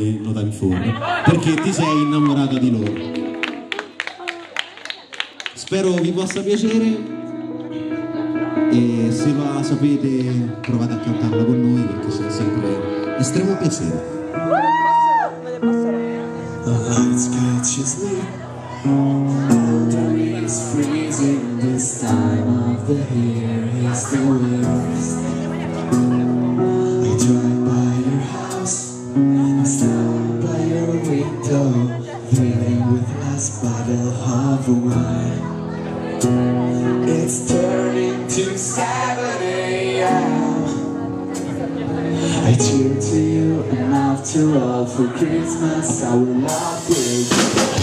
nota in forno, perché ti sei innamorata di loro. Spero vi possa piacere e se la sapete provate a cantarla con noi perché sarà sempre estremo piacere. The lights catch you sleep. The is freezing. This time of the year is the worst. I drive by your house and stand by your window, filling with last bottle of wine. It's turning to 7 AM. I cheer to you, and after all, for Christmas our love will be.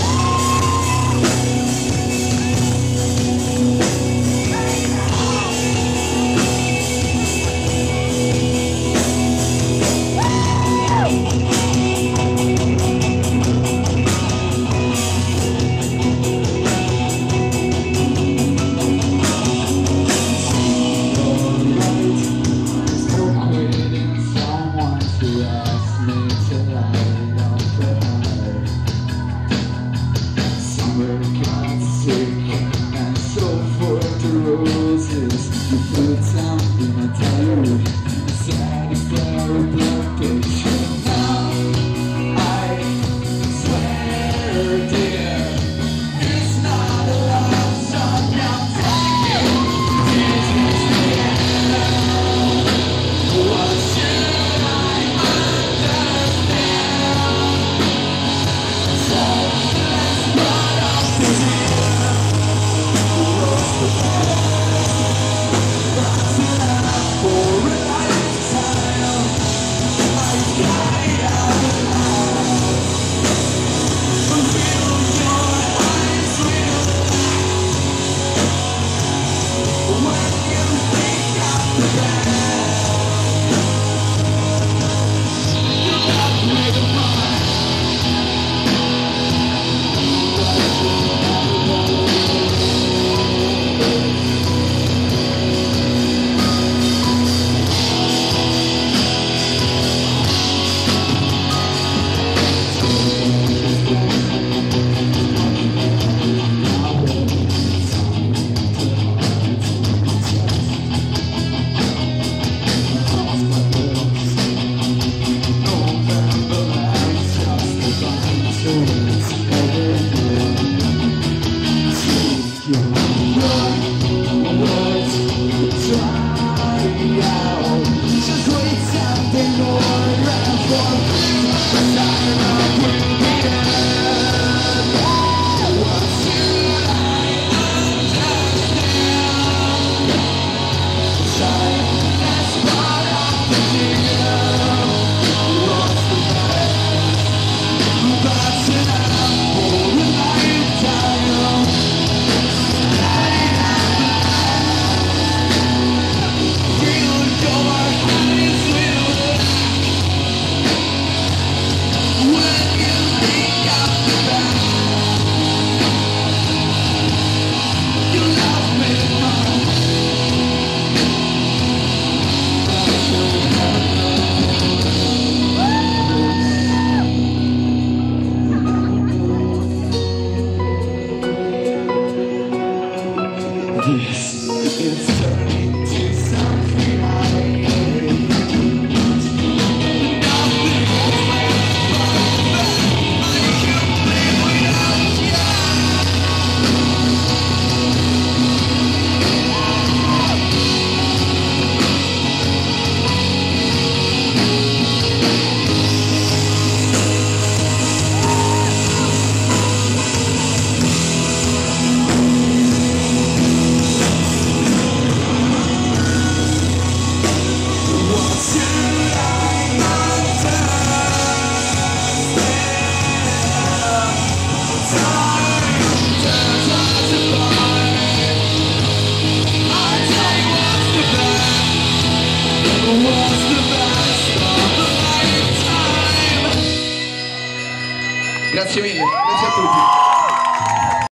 Grazie mille, grazie a tutti.